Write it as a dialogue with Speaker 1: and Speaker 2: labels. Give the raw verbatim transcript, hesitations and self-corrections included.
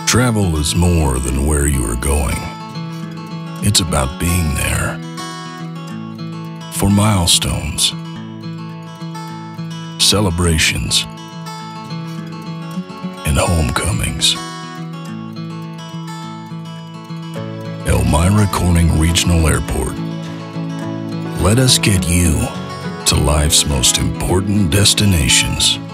Speaker 1: Travel is more than where you are going. It's about being there. For milestones, celebrations, and homecomings. Elmira Corning Regional Airport. Let us get you to life's most important destinations.